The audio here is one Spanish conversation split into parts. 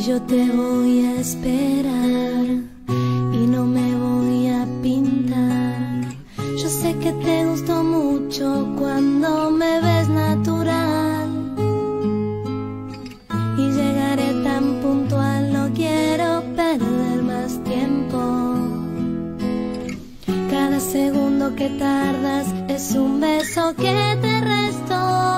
yo te voy a esperar y no me voy a pintar. Yo sé que te gustó mucho cuando me ves natural y llegaré tan puntual, no quiero perder más tiempo. Cada segundo que tardas es un beso que te resto.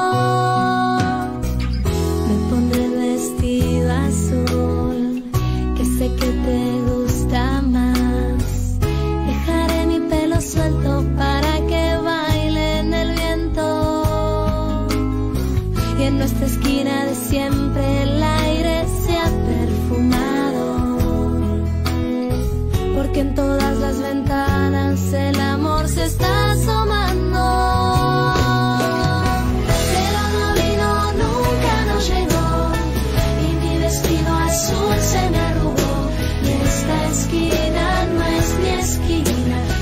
Me pondré el vestido azul que sé que te gusta más. Dejaré mi pelo suelto para que baile en el viento. Y en nuestra esquina de siempre el aire se ha perfumado, porque en todas las ventanas el amor se está asomando. Pero no vino, nunca nos llegó, y mi vestido azul se me arrugó. Y esta esquina no es mi esquina,